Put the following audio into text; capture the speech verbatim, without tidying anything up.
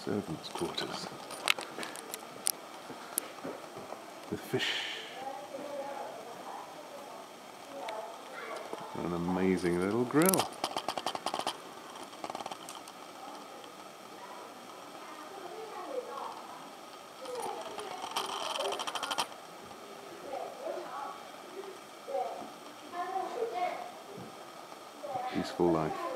servants' quarters with fish and an amazing little grill. Peaceful life.